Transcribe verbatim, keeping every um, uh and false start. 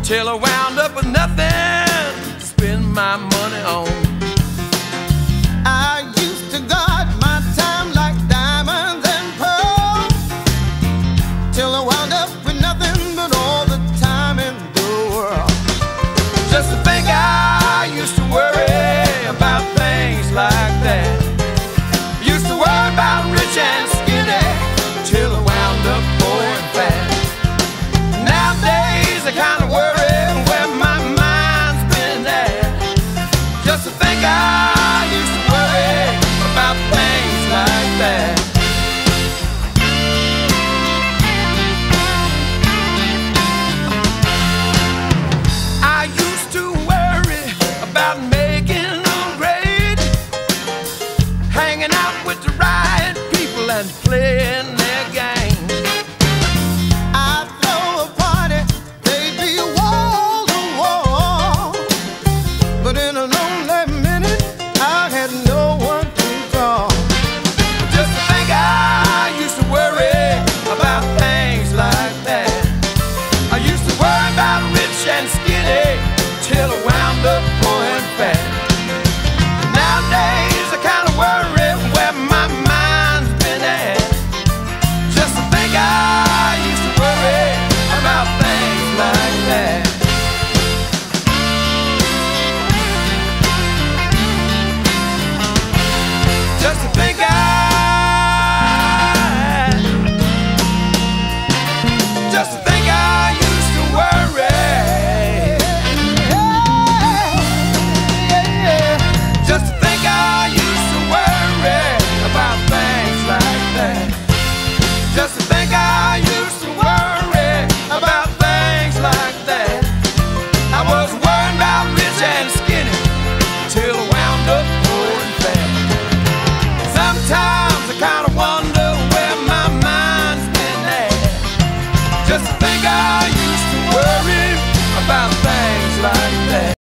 till I wound up with nothing to spend my money on. I used to guard my time like diamonds and pearls, till I wound up with nothing but all the time in the world. Just to think I used to worry about things like that. Used to worry about rich and skinny till I wound up poor and fat. Nowadays I kind of worry where my mind's been at. Just to think I used to worry about things like that. I used to worry about making a grade, hanging out with the right people and playing